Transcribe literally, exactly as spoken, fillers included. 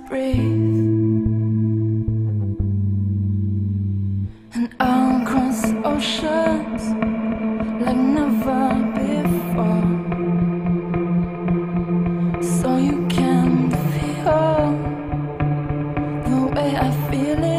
breathe, and I'll cross oceans like never before, so you can feel the way I feel